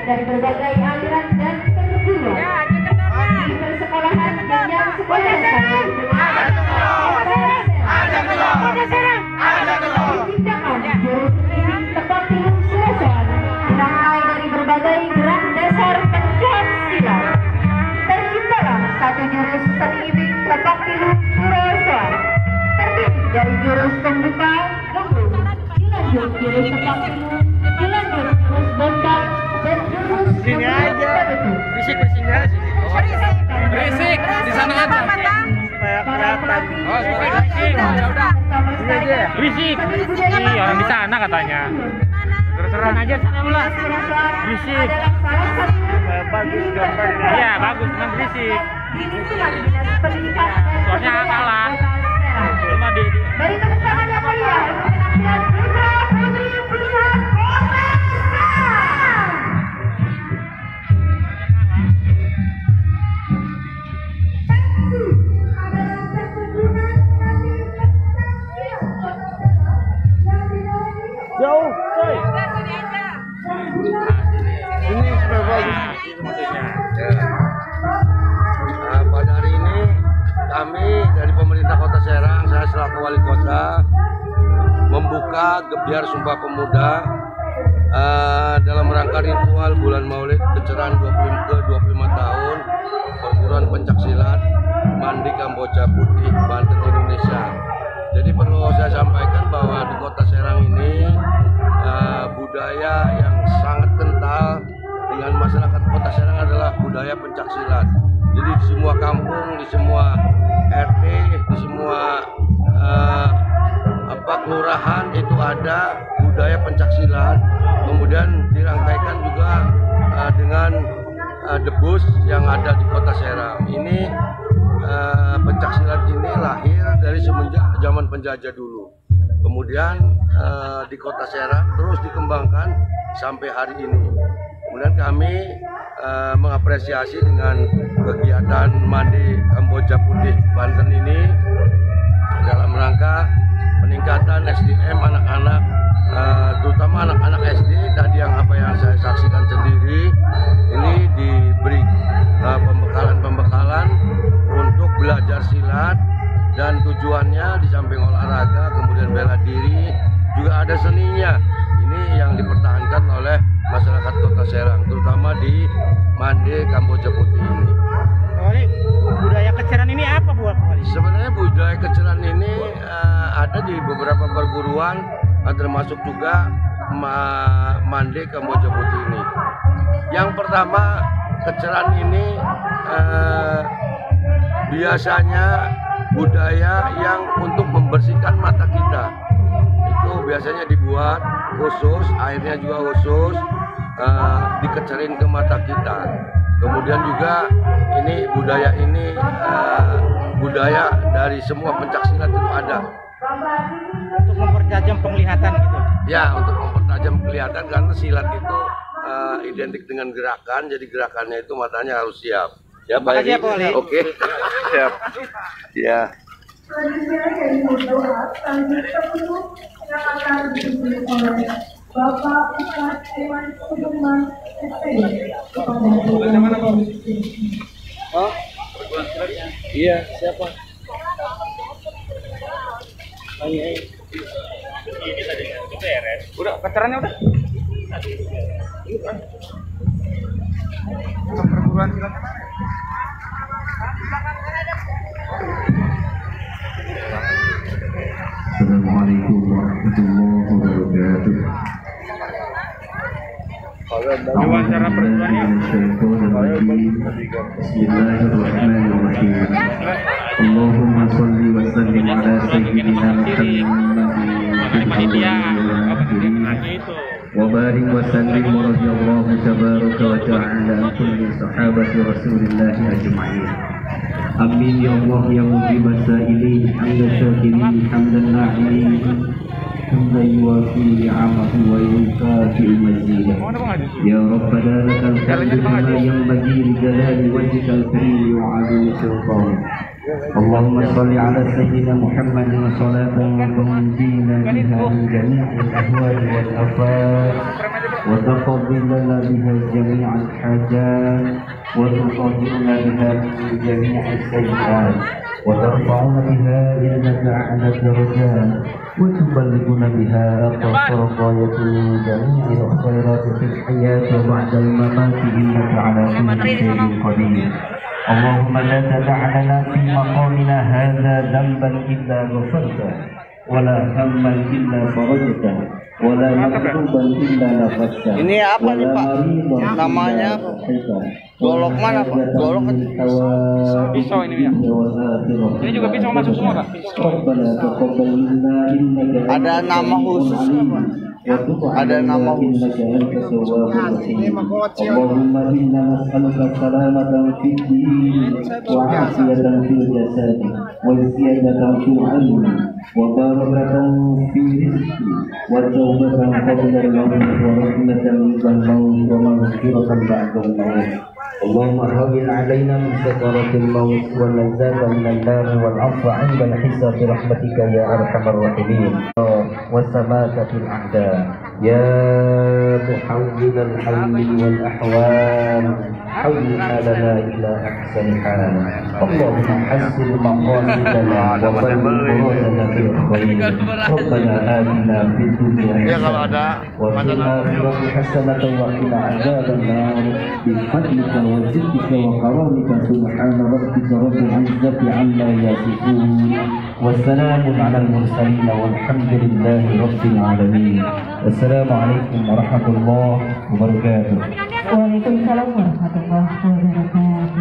dari berbagai aliran dan perguruan di persekolahan jenjang sekolah tindakan jurus tebak tilu Surasoan dimulai dari berbagai gerak dasar pencak silat. Terciptalah satu jurus seni tebak tilu Surasoan terdiri dari jurus pembuka gembus, dilanjut jurus tebak tilu, dilanjut jurus bondak dan jurus sini aja. Berisik di sana aja. Supaya kelihatan. Oh, berisik. Ya udah. Berisik. Iya, orang di sana katanya. Terus-terusan aja sana dulu lah. Berisik. Supaya bagus gambarnya. Iya, bagus, cuman berisik. Soalnya kalah. Cuma di dari tepuk tangan yang mulia jauh, coy. Ini supaya bagus maksudnya. Nah, pada hari ini kami dari pemerintah Kota Serang, saya selaku wali kota, membuka gebyar Sumpah Pemuda dalam rangka ritual bulan Maulid kecerahan ke-25 tahun perguruan pencaksilat Mandi Kamboja Putih Banten Indonesia. Jadi perlu saya sampaikan bahwa di Kota Serang ini budaya yang sangat kental dengan masyarakat Kota Serang adalah budaya pencaksilat. Jadi di semua kampung, di semua RT, di semua kelurahan itu ada budaya pencaksilat. Kemudian dirangkaikan juga dengan debus yang ada di Kota Serang. Ini pencaksilat ini lahir dari semenjak zaman penjajah dulu. Kemudian di Kota Serang terus dikembangkan sampai hari ini. Kemudian kami mengapresiasi dengan kegiatan Mandi Kamboja Putih Banten ini dalam rangka peningkatan SDM anak-anak, terutama anak-anak SD. Tadi yang saya saksikan sendiri, ini diberi pembekalan untuk belajar silat, dan tujuannya di samping olahraga kemudian bela diri juga ada seninya. Ini yang dipertahankan oleh masyarakat Kota Serang, terutama di Mandi Kamboja Putih ini. Budaya kecerahan ini apa buat Wali? Sebenarnya budaya kecerahan ini ada di beberapa perguruan, termasuk juga Mandi Kamboja Putih ini. Yang pertama, kecerahan ini biasanya budaya yang untuk membersihkan mata kita. Itu biasanya dibuat khusus, airnya juga khusus, dikecerin ke mata kita. Kemudian juga ini budaya dari semua pencaksilat itu ada. Untuk mempertajam penglihatan gitu. Ya, untuk mempertajam penglihatan, karena silat itu identik dengan gerakan, jadi gerakannya itu matanya harus siap. Ya, Pak Edi. Oke. Siap. Ya. Bapak Ustadz Iwan Sudirman SPY. Oh? Iya, siapa? Ini tadi itu beres. Udah, pacarannya udah. Perguruan silat. Assalamualaikum warahmatullahi wabarakatuh. Wawancara perguruannya. Bismillahirrahmanirrahim. Allahumma sholli wa sallim ala sayyidina Muhammadin wa barik wa sallim wa radhiyallahu tabaraka wa ta'ala an kulli sahabati Rasulillah ajma'in. Amin ya Allah ya mujib as-sa'ilin hamdan syakirin hamdan na'imin hamdan yuwafi ni'amahu wa yukafi mazidah. Ya Rabbana lakal hamdu kama yanbaghi li jalali wajhikal karim wa 'azimi sultanik. Allahumma shalli ala sayyidina Muhammadin salatan wa tunjina biha min jami'il ahwali wal afat وتقضي لنا بها جميع الحاجات وتطهرنا بها من جميع السيئات وترفعنا بها إنك أعلى الدرجات وتبلغنا بها أقصى الغاية من جميع الخيرات في الحياة وبعد الممات إنك على كل شيء قدير. اللهم لا تدع لنا في مقامنا هذا ذنبا إلا غفرته ولا هما إلا فرجته ولا مكتوبا إلا نفسته. Ini apa nih Pak? Namanya golok mana Pak? Golok Pisau ini ya. Ini juga pisau masuk semua Pak. Ada nama khusus Pak? Ada nama khusus. Allahumma inna nas'aluka salamatan fid din wa 'afiyatan fil jasad wa ziyadatan fil 'ilmi wa barakatan fi rizqi wa tawbatan qabla al-maut wa rahmatan ba'da al-maut wa maghfiratan ba'da al-maut. اللهم هون علينا من سكرات الموت واللذات من النار والعفو عند الحساب برحمتك يا ارحم الراحمين وثبات الاعداء يا محول الحول والاحوال حول حالنا الى احسن حال. اللهم حسن مقاصدنا وبلغ مرادنا بالخير. ربنا آتنا في الدنيا حسنه وفي الاخره حسنه وقنا عذاب النار بفضلك وجدك وكرامك سبحان ربك رب العزة عما يصفون والسلام على المرسلين والحمد لله رب العالمين. السلام عليكم ورحمة الله وبركاته. Waalaikumsalam warahmatullahi wabarakatuh.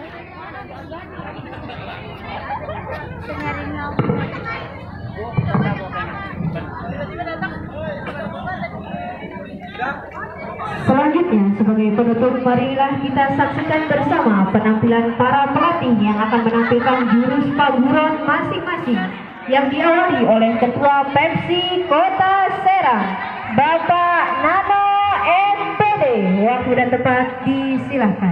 Selanjutnya, sebagai penutup, marilah kita saksikan bersama penampilan para pelatih yang akan menampilkan jurus paguron masing-masing yang diawali oleh Ketua Pepsi Kota Serang, Bapak Nano MPD. Waktu dan tempat disilahkan.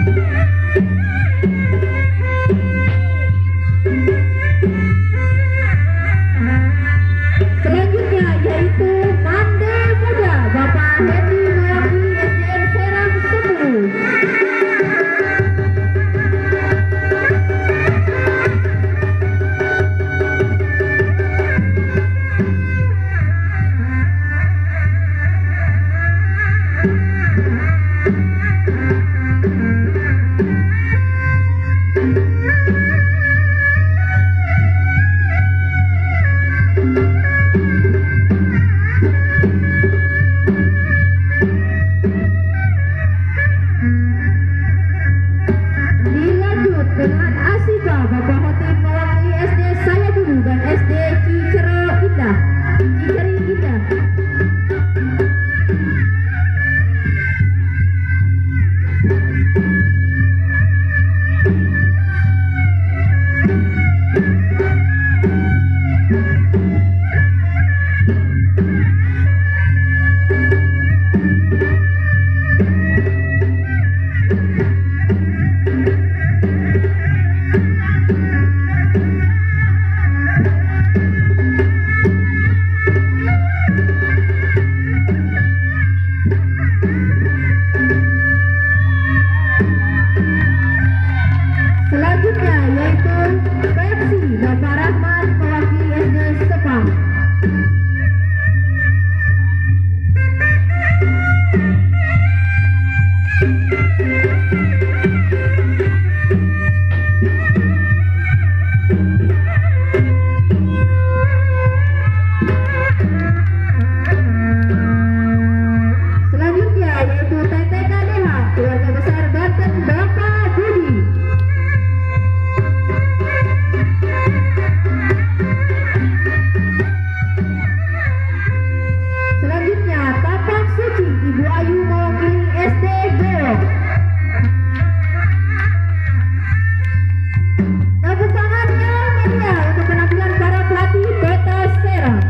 Selanjutnya yaitu Mande Muda Bapak Hendy mewakili SDN Serang 10. Dilanjut dengan Asifa Bapak Hotim mewakili SD Sayabulu dan SD Cicero Indah. Ciceri Indah. Selanjutnya yaitu Pepsi Bapak Rahman mewakili SD Sepang. Selanjutnya yaitu TTKDH Keluarga Besar Banten Bapak Budi. Selanjutnya Tapak Suci Ibu Ayu mewakili SD Golok. Tepuk tangannya media untuk penampilan para pelatih Kota Serang.